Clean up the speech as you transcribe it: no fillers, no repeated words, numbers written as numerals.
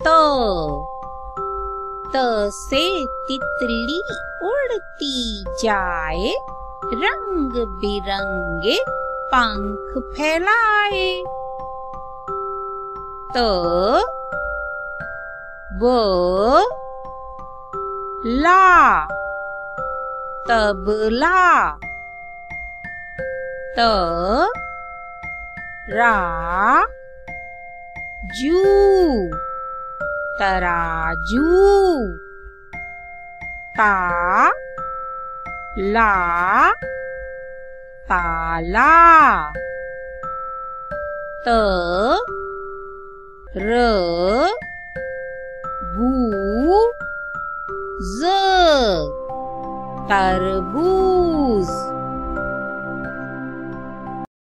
त से तितली उड़ती जाए, रंग बिरंगे पंख फैलाए। त ब ला तबला। त रा जू तराजू। ता ला ताला। त र बू ज तरबूज।